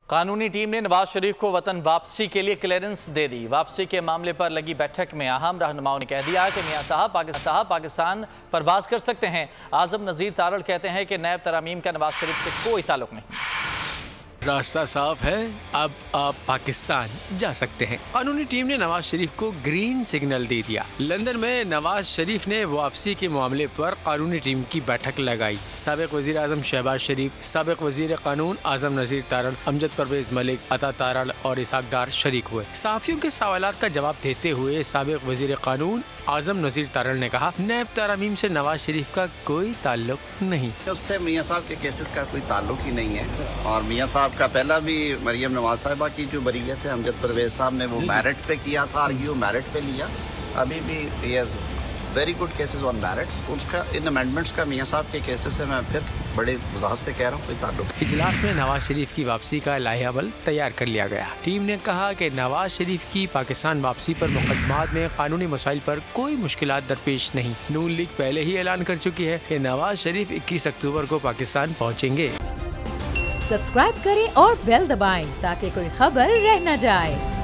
कानूनी टीम ने नवाज शरीफ को वतन वापसी के लिए क्लियरेंस दे दी। वापसी के मामले पर लगी बैठक में अहम रहनुमाओं ने कह दिया कि मियां साहब पाकिस्तान परवाज कर सकते हैं। आजम नज़ीर तारड़ कहते हैं कि नैब तरामीम का नवाज शरीफ से कोई ताल्लुक नहीं। रास्ता साफ है, अब आप पाकिस्तान जा सकते हैं। कानूनी टीम ने नवाज शरीफ को ग्रीन सिग्नल दे दिया। लंदन में नवाज शरीफ ने वापसी के मामले पर कानूनी टीम की बैठक लगाई। साबिक वजीर आजम शहबाज शरीफ, साबिक वजीर कानून आजम नज़ीर तारड़, अमजद परवेज मलिक, अता तारड़ और इसहाक डार शरीक हुए। सहाफियों के सवालात का जवाब देते हुए साबिक वजीर कानून आजम नज़ीर तारड़ ने कहा, नैब तरामीम से नवाज शरीफ का कोई ताल्लुक नहीं। उससे मियाँ साहब के केसेस का कोई ताल्लुक ही नहीं है। और मियाँ साहब का पहला भी मरियम नवाज साहिबा की जो बरीयत है, अमजद परवेज साहब ने वो मेरिट पे किया था, आर्ग्यू मेरिट पे लिया। अभी भी very good cases on merit. उसका इन अमेंडमेंट्स का मियाँ साहब के केसेस से मैं फिर बड़े वजाहत से कह रहा हूँ कोई ताल्लुक। इजलास में नवाज शरीफ की वापसी का लाहेबल तैयार कर लिया गया। टीम ने कहा कि नवाज शरीफ की पाकिस्तान वापसी पर मुकदमात में कानूनी मसाइल पर कोई मुश्किलात दरपेश नहीं। नून लीग पहले ही ऐलान कर चुकी है कि नवाज शरीफ 21 अक्टूबर को पाकिस्तान पहुँचेंगे। सब्सक्राइब करें और बेल दबाएं ताकि कोई खबर रह न जाए।